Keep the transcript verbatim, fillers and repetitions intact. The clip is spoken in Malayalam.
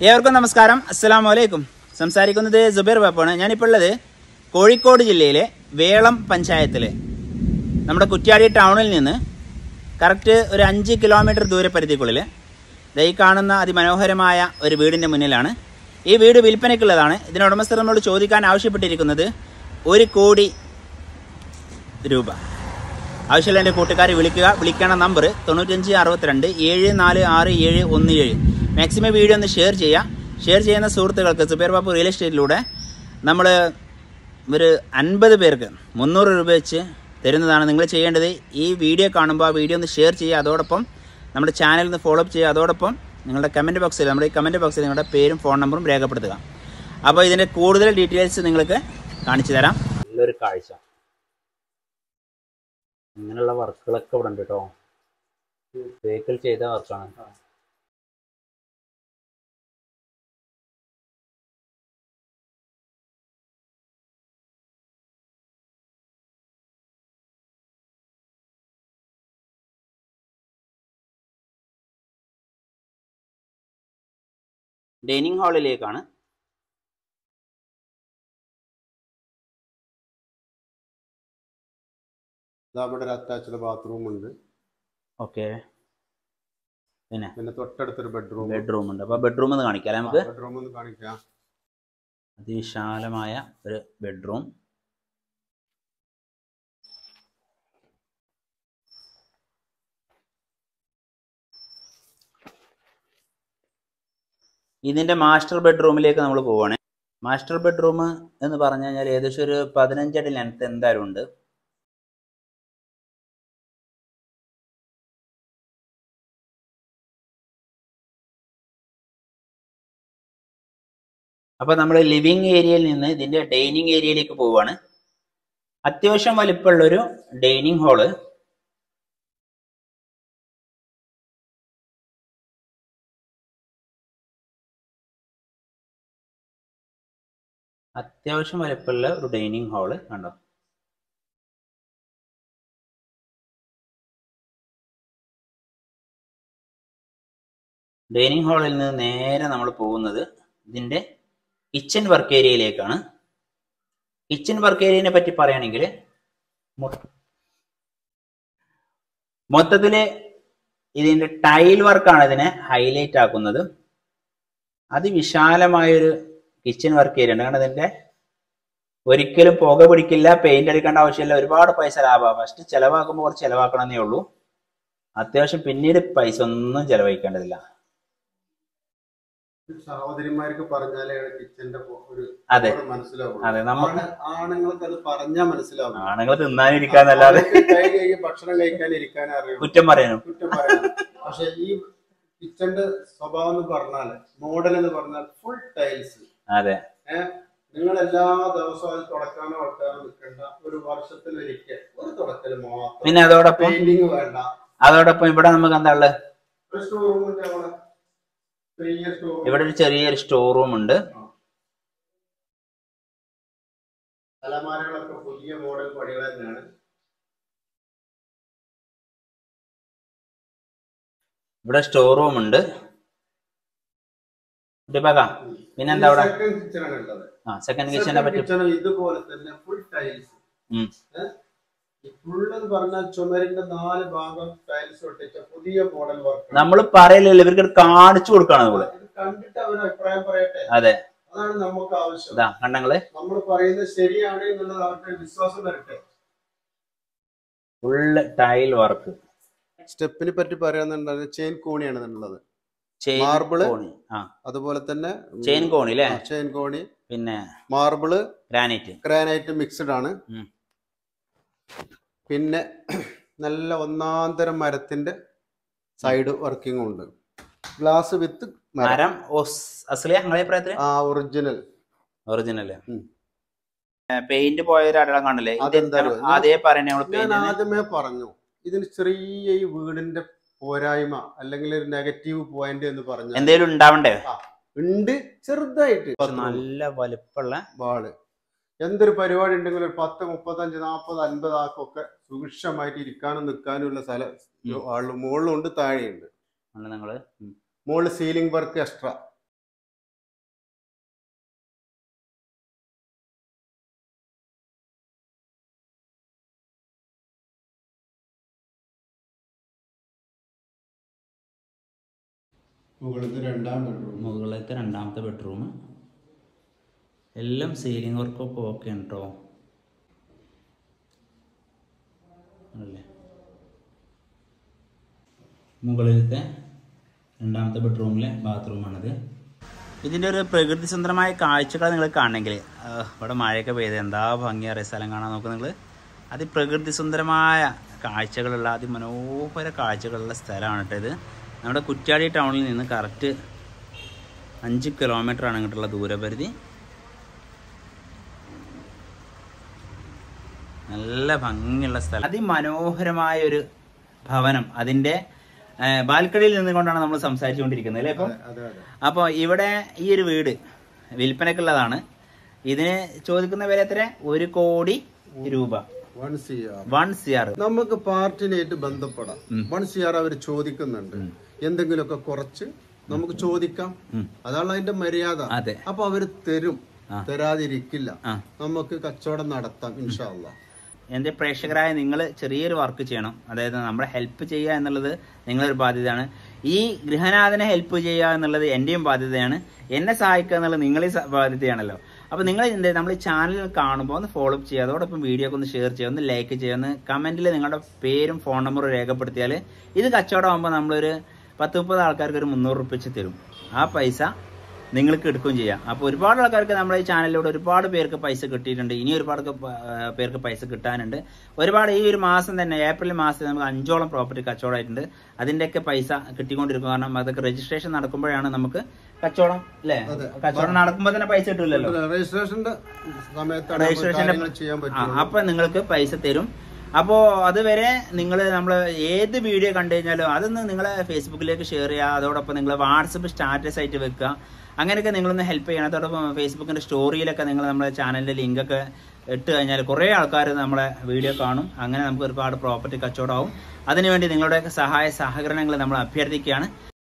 ഏവർക്കും നമസ്കാരം. അസ്സലാമു അലൈക്കും. സംസാരിക്കുന്നത് സുബൈർ ബാപ്പാണ്. ഞാനിപ്പോൾ ഉള്ളത് കോഴിക്കോട് ജില്ലയിലെ വേളം പഞ്ചായത്തിലെ നമ്മുടെ കുറ്റ്യാടി ടൗണിൽ നിന്ന് കറക്റ്റ് ഒരു അഞ്ച് കിലോമീറ്റർ ദൂരപരിധിക്കുള്ളിൽ ദൈ കാണുന്ന അതിമനോഹരമായ ഒരു വീടിൻ്റെ മുന്നിലാണ്. ഈ വീട് വിൽപ്പനയ്ക്കുള്ളതാണ്. ഇതിന് ഉടമസ്ഥർ നമ്മളോട് ചോദിക്കാൻ ആവശ്യപ്പെട്ടിരിക്കുന്നത് ഒരു കോടി രൂപ. ആവശ്യമുള്ള എൻ്റെ കൂട്ടുകാർ വിളിക്കുക. വിളിക്കേണ്ട നമ്പർ തൊണ്ണൂറ്റഞ്ച് അറുപത്തിരണ്ട് ഏഴ് നാല് ആറ് ഏഴ് ഒന്ന് ഏഴ്. മാക്സിമം വീഡിയോ ഒന്ന് ഷെയർ ചെയ്യുക. ഷെയർ ചെയ്യുന്ന സുഹൃത്തുക്കൾക്ക് സുബൈർ ബാബു റിയൽ എസ്റ്റേറ്റിലൂടെ നമ്മൾ ഒരു അൻപത് പേർക്ക് മുന്നൂറ് രൂപ വെച്ച് തരുന്നതാണ്. നിങ്ങൾ ചെയ്യേണ്ടത് ഈ വീഡിയോ കാണുമ്പോൾ ആ വീഡിയോ ഒന്ന് ഷെയർ ചെയ്യുക. അതോടൊപ്പം നമ്മുടെ ചാനൽ ഒന്ന് ഫോളോ അപ്പ് ചെയ്യുക. അതോടൊപ്പം നിങ്ങളുടെ കമൻറ്റ് ബോക്സിൽ നമ്മുടെ ഈ കമൻറ്റ് ബോക്സിൽ നിങ്ങളുടെ പേരും ഫോൺ നമ്പറും രേഖപ്പെടുത്തുക. അപ്പോൾ ഇതിൻ്റെ കൂടുതൽ ഡീറ്റെയിൽസ് നിങ്ങൾക്ക് കാണിച്ചു തരാം. നല്ലൊരു കാഴ്ച. ഇങ്ങനെയുള്ള വർക്കുകളൊക്കെ ഇവിടെ ഉണ്ട് കേട്ടോ. വെഹിക്കിൾ ചെയ്ത വർക്കാണ്. ഡൈനിങ് ഹാളിലേക്കാണ്. അവിടെ ഒരു അറ്റാച്ച്ഡ് ബാത്റൂം ഉണ്ട്. ഓക്കെ. പിന്നെ പിന്നെ തൊട്ടടുത്തൊരു ബെഡ്റൂം ബെഡ്റൂം ഉണ്ട്. അപ്പോൾ ബെഡ്റൂം ഒന്ന് കാണിക്കാം നമുക്ക്. ബെഡ്റൂം ഒന്ന് കാണിക്കാം. അതിവിശാലമായ ഒരു ബെഡ്റൂം. ഇതിൻ്റെ മാസ്റ്റർ ബെഡ്റൂമിലേക്ക് നമ്മൾ പോവുകയാണ്. മാസ്റ്റർ ബെഡ്റൂം എന്ന് പറഞ്ഞു കഴിഞ്ഞാൽ ഏകദേശം ഒരു പതിനഞ്ചടി ലെങ്ത് എന്തായാലും ഉണ്ട്. അപ്പോൾ നമ്മൾ ലിവിങ് ഏരിയയിൽ നിന്ന് ഇതിൻ്റെ ഡൈനിങ് ഏരിയയിലേക്ക് പോവുകയാണ്. അത്യാവശ്യം വലിപ്പമുള്ളൊരു ഡൈനിങ് ഹാള്. അത്യാവശ്യം വലിപ്പമുള്ള ഒരു ഡൈനിങ് ഹാള് കണ്ടോ. ഡൈനിങ് ഹാളിൽ നിന്ന് നേരെ നമ്മൾ പോകുന്നത് ഇതിൻ്റെ കിച്ചൺ വർക്ക് ഏരിയയിലേക്കാണ്. കിച്ചൺ വർക്ക് ഏരിയനെ പറ്റി പറയുകയാണെങ്കിൽ മൊത്തത്തിൽ ഇതിൻ്റെ ടൈൽ വർക്കാണ് ഇതിനെ ഹൈലൈറ്റ് ആക്കുന്നത്. അതിവിശാലമായൊരു കിച്ചൺ വർക്ക് ഏരിയ ഉണ്ട്. കാരണം ഇതിൻ്റെ ഒരിക്കലും പുക പിടിക്കില്ല, പെയിന്റ് അടിക്കേണ്ട ആവശ്യമില്ല, ഒരുപാട് പൈസ ലാഭമാണ്. ഫസ്റ്റ് ചിലവാക്കുമ്പോൾ കുറച്ച് ചിലവാക്കണമെന്നേ ഉള്ളൂ. അത്യാവശ്യം പിന്നീട് പൈസ ഒന്നും ചിലവഴിക്കേണ്ടതില്ല. സഹോദരിമാർക്ക് പറഞ്ഞാലേ കിച്ചന്റെ ഒരു അതെ മനസ്സിലാവും. അതെ നമുക്ക് ആണുങ്ങൾക്ക് അത് പറഞ്ഞാൽ മനസ്സിലാവും. ആണുങ്ങൾ തിന്നാനിരിക്കാന്നല്ലാതെ ഭക്ഷണം കഴിക്കാനിരിക്കാനും അറിയാം, കുറ്റം പറയാനും കുറ്റം പറയാനും. പക്ഷെ ഈ കിച്ചന്റെ സ്വഭാവം എന്ന് പറഞ്ഞാല് മോഡൽ എന്ന് പറഞ്ഞാൽ ഫുൾ ടൈൽസ്. അതെ. ഏഹ് നിങ്ങൾ എല്ലാ ദിവസവും അത് തുടക്കാനോ വളർത്താനോ നിൽക്കേണ്ട. ഒരു വർഷത്തിൽ ഒരിക്കൽ ഒരു തുടക്കൽ മാത്രം. പിന്നെ അതോടൊപ്പം പെയിന്റിങ് വേണ്ട. അതോടൊപ്പം ഇവിടെ നമുക്ക് എന്താ ഉള്ളത്? ഒരു സ്റ്റോർ റൂമിന്റെ അവിടെ ഇവിടെ ഒരു ചെറിയൊരു സ്റ്റോർ റൂം ഉണ്ട്. അലമാരകളൊക്കെ പുതിയ മോഡൽ പടികൾ തന്നെയാണ്. ഇവിടെ സ്റ്റോർ റൂം ഉണ്ട്. പിന്നെന്താ അവിടെ സെക്കൻഡ് കിച്ചനെ പറ്റി ഇതുപോലെ തന്നെ ഫുൾ ടൈൽസ്. ഫുള്ളെന്ന് പറഞ്ഞാൽ ചുമരിന്റെ നാല് ഭാഗം ടൈൽസ് ഒട്ടിച്ച പുതിയ മോഡൽ വർക്ക്. നമ്മൾ പറയലല്ലോ, ഇവർക്ക് കാണിച്ചു കൊടുക്കണം. നമ്മള് കണ്ടിട്ട് അവർ അഭിപ്രായം പറയട്ടെ. അതെ, അതാണ് നമുക്ക് ആവശ്യം. കണ്ടങ്ങള് നമ്മൾ പറയുന്നത് ശരിയാണ് എന്നുള്ളത് അവർക്ക് വിശ്വാസം വരട്ടെ. Full tile work. സ്റ്റെപ്പിനെ പറ്റി പറയാന്നുണ്ടെങ്കിൽ ചെയിൻ കോണിയാണ് എന്നുള്ളത്. മാർബിള്, അതുപോലെ തന്നെ ചെയിൻ കോണി അല്ലേ? ചെയിൻ കോണി, പിന്നെ മാർബിള്, ഗ്രാനൈറ്റ് ഗ്രാനൈറ്റ് മിക്സ്ഡ് ആണ്. പിന്നെ നല്ല ഒന്നാന്തരം മരത്തിന്റെ സൈഡ് വർക്കിംഗ് ഉണ്ട്. ഗ്ലാസ് വിത്ത് മരം. ആ ഒറിജിനൽ ഒറിജിനൽ പെയിന്റ് പോയ ഒരു അടയാളം കാണില്ലേ? അതേ പറയുന്നത് ആദ്യമേ പറഞ്ഞു. ഇതിന് ചെറിയ ഈ വീടിന്റെ പോരായ്മ അല്ലെങ്കിൽ ഒരു നെഗറ്റീവ് പോയിന്റ് എന്ന് പറഞ്ഞു എന്തെങ്കിലും ഉണ്ടാവണ്ടേ? ഉണ്ട്, ചെറുതായിട്ട്. നല്ല വലുപ്പമുള്ള വാള്. എന്തൊരു പരിപാടി ഉണ്ടെങ്കിലും ഒരു പത്ത് മുപ്പത്തഞ്ച് നാൽപ്പത് അൻപത് ആക്കൊക്കെ സുഭിക്ഷമായിട്ട് ഇരിക്കാനും നിൽക്കാനും ഉള്ള സ്ഥലം മുകളിലുണ്ട്, താഴെയുണ്ട്. നിങ്ങള് മുകളിൽ സീലിംഗ് വർക്ക് എക്സ്ട്രാ. മുകളിലത്തെ രണ്ടാം ബെഡ്റൂം മുകളിലത്തെ രണ്ടാമത്തെ ബെഡ്റൂം. എല്ലാം സീലിംഗ് വർക്കൊക്കെ ഓക്കെ ആണ് കേട്ടോ. അല്ലേ, മുകളിലത്തെ രണ്ടാമത്തെ ബെഡ്റൂമിലെ ബാത്റൂമാണിത്. ഇതിൻ്റെ ഒരു പ്രകൃതി സുന്ദരമായ കാഴ്ചകൾ നിങ്ങൾ കാണണമെങ്കിൽ ഇവിടെ മഴയൊക്കെ പെയ്ത് എന്താ ഭംഗിയേറിയ സ്ഥലം കാണാൻ നോക്കുക നിങ്ങൾ. അതിപ്രകൃതി സുന്ദരമായ കാഴ്ചകളുള്ള അതിമനോഹര കാഴ്ചകളുള്ള സ്ഥലമാണ് കേട്ടോ ഇത്. നമ്മുടെ കുറ്റ്യാടി ടൗണിൽ നിന്ന് കറക്റ്റ് അഞ്ച് കിലോമീറ്റർ ആണ് ഇങ്ങോട്ടുള്ള ദൂരപരിധി. നല്ല ഭംഗിയുള്ള സ്ഥലം, അതിമനോഹരമായ ഒരു ഭവനം. അതിൻ്റെ ബാൽക്കണിയിൽ നിന്നുകൊണ്ടാണ് നമ്മൾ സംസാരിച്ചുകൊണ്ടിരിക്കുന്നത് അല്ലേ. അപ്പം അപ്പോൾ ഇവിടെ ഈ ഒരു വീട് വിൽപ്പനക്കുള്ളതാണ്. ഇതിന് ചോദിക്കുന്ന വില എത്ര? ഒരു കോടി രൂപ. വൺ സിആർ നമുക്ക് പാർട്ടിനായിട്ട് ബന്ധപ്പെടാം. വൺ സിആർ അവർ ചോദിക്കുന്നുണ്ട്. എന്തെങ്കിലുമൊക്കെ കുറച്ച് നമുക്ക് ചോദിക്കാം. അതാണ് അതിന്റെ മര്യാദ. അപ്പൊ അവര് തരും, തരാതിരിക്കില്ല. നമുക്ക് കച്ചവടം നടത്താം ഇൻഷാ അല്ലാഹ്. എൻ്റെ പ്രേക്ഷകരായ നിങ്ങൾ ചെറിയൊരു വർക്ക് ചെയ്യണം. അതായത് നമ്മളെ ഹെൽപ്പ് ചെയ്യുക എന്നുള്ളത് നിങ്ങളൊരു ബാധ്യതയാണ്. ഈ ഗൃഹനാഥനെ ഹെൽപ്പ് ചെയ്യുക എന്നുള്ളത് എൻ്റെയും ബാധ്യതയാണ്. എന്നെ സഹായിക്കുക എന്നുള്ളത് നിങ്ങളെ ബാധ്യതയാണല്ലോ. അപ്പോൾ നിങ്ങൾ എന്ത് നമ്മൾ ഈ ചാനൽ കാണുമ്പോൾ ഒന്ന് ഫോളോ അപ്പ് ചെയ്യുക. അതോടൊപ്പം വീഡിയോ ഒക്കെ ഒന്ന് ഷെയർ ചെയ്യുക, ഒന്ന് ലൈക്ക് ചെയ്യുക, ഒന്ന് കമൻറ്റിൽ നിങ്ങളുടെ പേരും ഫോൺ നമ്പറും രേഖപ്പെടുത്തിയാൽ ഇത് കച്ചവടമാകുമ്പോൾ നമ്മളൊരു പത്ത് മുപ്പത് ആൾക്കാർക്ക് ഒരു മുന്നൂറ് റുപ്യ വെച്ച് തരും. ആ പൈസ നിങ്ങൾക്ക് എടുക്കുകയും ചെയ്യാം. അപ്പോൾ ഒരുപാട് ആൾക്കാർക്ക് നമ്മുടെ ഈ ചാനലിലൂടെ ഒരുപാട് പേർക്ക് പൈസ കിട്ടിയിട്ടുണ്ട്. ഇനി ഒരുപാട് പേർക്ക് പൈസ കിട്ടാനുണ്ട്. ഒരുപാട് ഈ ഒരു മാസം തന്നെ ഏപ്രിൽ മാസത്തിൽ നമുക്ക് അഞ്ചോളം പ്രോപ്പർട്ടി കച്ചവടമായിട്ടുണ്ട്. അതിൻ്റെയൊക്കെ പൈസ കിട്ടിക്കൊണ്ടിരിക്കും. കാരണം അതൊക്കെ രജിസ്ട്രേഷൻ നടക്കുമ്പോഴാണ് നമുക്ക് കച്ചവടം അല്ലേ. കച്ചവടം നടക്കുമ്പോൾ തന്നെ പൈസ കിട്ടില്ലല്ലോ. രജിസ്ട്രേഷന്റെ രജിസ്ട്രേഷന്റെ അപ്പൊ നിങ്ങൾക്ക് പൈസ തരും. അപ്പോൾ അതുവരെ നിങ്ങൾ നമ്മൾ ഏത് വീഡിയോ കണ്ടു കഴിഞ്ഞാലും അതൊന്ന് നിങ്ങളെ ഫേസ്ബുക്കിലേക്ക് ഷെയർ ചെയ്യുക. അതോടൊപ്പം നിങ്ങൾ വാട്സപ്പ് സ്റ്റാറ്റസ് ആയിട്ട് വെക്കുക. അങ്ങനെയൊക്കെ നിങ്ങളൊന്ന് ഹെൽപ്പ് ചെയ്യണം. അതോടൊപ്പം ഫേസ്ബുക്കിൻ്റെ സ്റ്റോറിയിലൊക്കെ നിങ്ങൾ നമ്മുടെ ചാനലിൻ്റെ ലിങ്കൊക്കെ ഇട്ട് കഴിഞ്ഞാൽ കുറേ ആൾക്കാർ നമ്മളെ വീഡിയോ കാണും. അങ്ങനെ നമുക്ക് ഒരുപാട് പ്രോപ്പർട്ടി കച്ചവടമാവും. അതിനുവേണ്ടി നിങ്ങളുടെ സഹായ സഹകരണങ്ങൾ നമ്മൾ അഭ്യർത്ഥിക്കുകയാണ്.